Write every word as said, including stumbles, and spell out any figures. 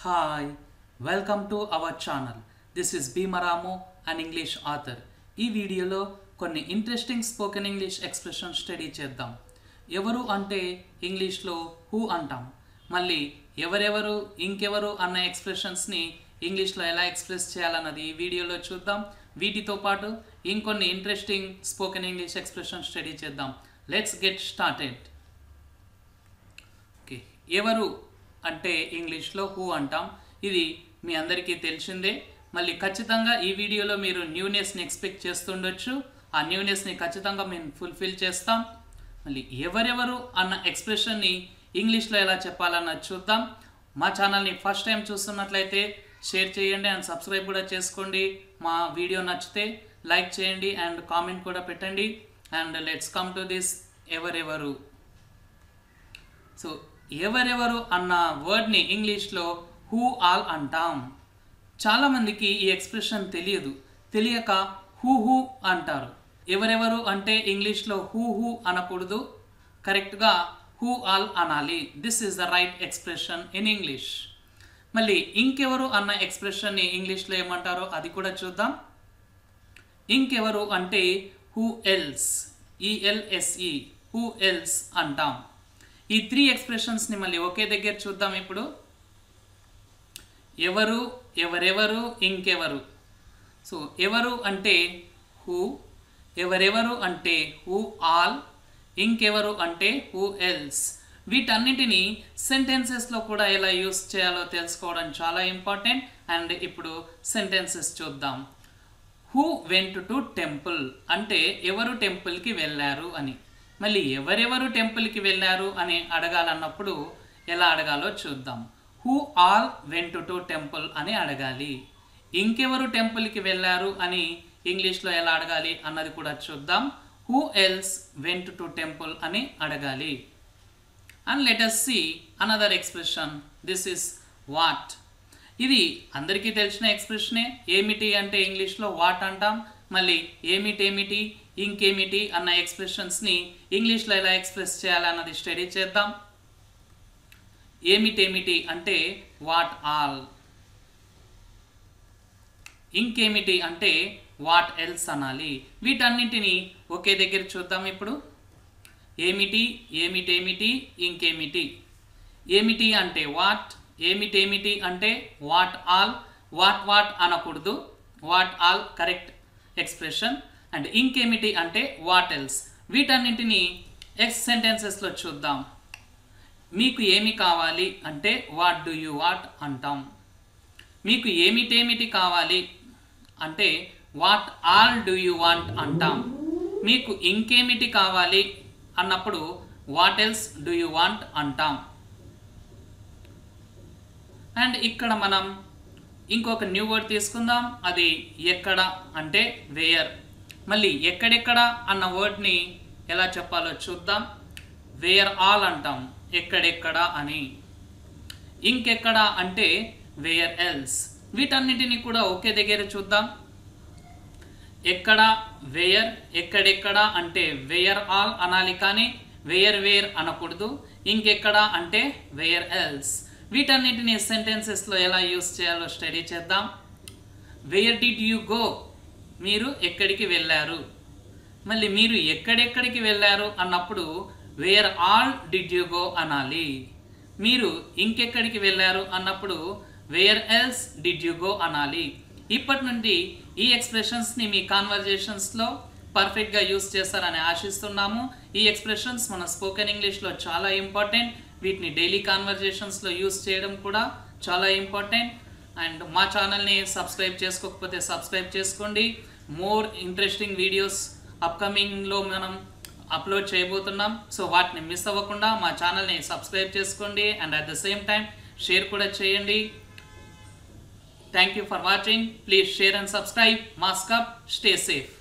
Hi, welcome to our channel. This is Bhimaramo, an English author. ఈ వీడియోలో కొన్ని interesting spoken English expression study చేద్దాం. ఎవరు అంటే ఇంగ్లీష్లో హూ అంటాం. మళ్ళీ ఎవరెవరు ఇంకెవరు అన్న ఎక్స్ప్రెషన్స్ని ఇంగ్లీష్లో ఎలా ఎక్స్ప్రెస్ చేయాలన్నది ఈ వీడియోలో చూద్దాం. వీటితో పాటు ఇంకొన్ని interesting spoken English expression study చేద్దాం. Let's get started. ఓకే, ఎవరు అంటే ఇంగ్లీష్లో హూ అంటాం. ఇది మీ అందరికీ తెలిసిందే. మళ్ళీ ఖచ్చితంగా ఈ వీడియోలో మీరు న్యూనెస్ని ఎక్స్పెక్ట్ చేస్తుండొచ్చు. ఆ న్యూనెస్ని ఖచ్చితంగా మేము ఫుల్ఫిల్ చేస్తాం. మళ్ళీ ఎవరెవరు అన్న ఎక్స్ప్రెషన్ని ఇంగ్లీష్లో ఎలా చెప్పాలన్నది చూద్దాం. మా ఛానల్ని ఫస్ట్ టైం చూస్తున్నట్లయితే షేర్ చేయండి అండ్ సబ్స్క్రైబ్ కూడా చేసుకోండి. మా వీడియో నచ్చితే లైక్ చేయండి అండ్ కామెంట్ కూడా పెట్టండి. And let's come to this ఎవరెవరు. సో ఎవరెవరు అన్న వర్డ్ని ఇంగ్లీష్లో హూ ఆల్ అంటాం. చాలామందికి ఈ ఎక్స్ప్రెషన్ తెలియదు. తెలియక హూ హూ అంటారు. ఎవరెవరు అంటే ఇంగ్లీష్లో హూ హూ అనకూడదు, కరెక్ట్గా హూ ఆల్ అనాలి. This is the right expression in English. మళ్ళీ ఇంకెవరు అన్న ఎక్స్ప్రెషన్ని ఇంగ్లీష్లో ఏమంటారో అది కూడా చూద్దాం. ఇంకెవరు అంటే who else, E L S E, who else అంటాం. ఈ త్రీ ఎక్స్ప్రెషన్స్ని మళ్ళీ ఒకే దగ్గర చూద్దాం. ఇప్పుడు ఎవరు, ఎవరెవరు, ఇంకెవరు. సో ఎవరు అంటే హూ, ఎవరెవరు అంటే హూ ఆల్, ఇంకెవరు అంటే హూ ఎల్స్. వీటన్నిటిని సెంటెన్సెస్లో కూడా ఎలా యూస్ చేయాలో తెలుసుకోవడం చాలా ఇంపార్టెంట్. అండ్ ఇప్పుడు సెంటెన్సెస్ చూద్దాం. హూ వెంట్ టు టెంపుల్ అంటే ఎవరు టెంపుల్కి వెళ్ళారు అని. మళ్ళీ ఎవరెవరు టెంపుల్కి వెళ్ళారు అని అడగాలన్నప్పుడు ఎలా అడగాలో చూద్దాం. Who all went to temple అని అడగాలి. ఇంకెవరు టెంపుల్కి వెళ్ళారు అని ఇంగ్లీష్లో ఎలా అడగాలి అన్నది కూడా చూద్దాం. Who else went to temple అని అడగాలి. And let us see another expression. This is what. ఇది అందరికీ తెలిసిన ఎక్స్ప్రెషనే. ఏమిటి అంటే ఇంగ్లీష్లో వాట్ అంటాం. మళ్ళీ ఏమిటేమిటి, ఇంకేమిటి అన్న ఎక్స్ప్రెషన్స్ని ఇంగ్లీష్లో ఎలా ఎక్స్ప్రెస్ చేయాలన్నది స్టడీ చేద్దాం. ఏమిటేమిటి అంటే వాట్ ఆల్, ఇంకేమిటి అంటే వాట్ ఎల్స్ అనాలి. వీటన్నింటినీ ఒకే దగ్గర చూద్దాం. ఇప్పుడు ఏమిటి, ఏమిటేమిటి, ఇంకేమిటి. ఏమిటి అంటే వాట్, ఏమిటేమిటి అంటే వాట్ ఆల్. వాట్ వాట్ అనకూడదు, what all correct expression. And ఇంకేమిటి అంటే వాట్ ఎల్స్. వీటన్నింటినీ ఎక్స్ సెంటెన్సెస్లో చూద్దాం. మీకు ఏమి కావాలి అంటే వాట్ డూ యూ వాట్ అంటాం. మీకు ఏమిటేమిటి కావాలి అంటే what all do you want అంటాం. మీకు ఇంకేమిటి కావాలి అన్నప్పుడు what else do you want అంటాం. అండ్ ఇక్కడ మనం ఇంకొక న్యూ వర్డ్ తీసుకుందాం. అది ఎక్కడ అంటే వేయర్. మళ్ళీ ఎక్కడెక్కడ అన్న వర్డ్ని ఎలా చెప్పాలో చూద్దాం. వేయర్ ఆల్ అంటాం ఎక్కడెక్కడ అని. ఇంకెక్కడ అంటే వేయర్ ఎల్స్. వీటన్నిటిని కూడా ఒకే దగ్గర చూద్దాం. ఎక్కడ, వేయర్, ఎక్కడెక్కడ అంటే వేయర్ ఆల్ అనాలి, కానీ వేయర్ వేర్ అనకూడదు. ఇంకెక్కడ అంటే వేయర్ ఎల్స్. వీటన్నిటిని సెంటెన్సెస్లో ఎలా యూస్ చేయాలో స్టడీ చేద్దాం. వేర్ డిడ్ యూ గో, మీరు ఎక్కడికి వెళ్ళారు. మళ్ళీ మీరు ఎక్కడెక్కడికి వెళ్ళారు అన్నప్పుడు where all did you go అనాలి. మీరు ఇంకెక్కడికి వెళ్ళారు అన్నప్పుడు where else did you go అనాలి. ఇప్పటి నుండి ఈ ఎక్స్ప్రెషన్స్ని మీ కాన్వర్జేషన్స్లో పర్ఫెక్ట్గా యూస్ చేస్తారని ఆశిస్తున్నాము. ఈ ఎక్స్ప్రెషన్స్ మన స్పోకెన్ ఇంగ్లీష్లో చాలా ఇంపార్టెంట్. వీటిని డైలీ కాన్వర్జేషన్స్లో యూస్ చేయడం కూడా చాలా ఇంపార్టెంట్. అండ్ మా ఛానల్ని సబ్స్క్రైబ్ చేసుకోకపోతే సబ్స్క్రైబ్ చేసుకోండి. మోర్ ఇంట్రెస్టింగ్ వీడియోస్ అప్కమింగ్లో మనం అప్లోడ్ చేయబోతున్నాం. సో వాటిని మిస్ అవ్వకుండా మా ఛానల్ని సబ్స్క్రైబ్ చేసుకోండి and at the same time share కూడా చేయండి. Thank you for watching. Please share and subscribe. Mask up, stay safe.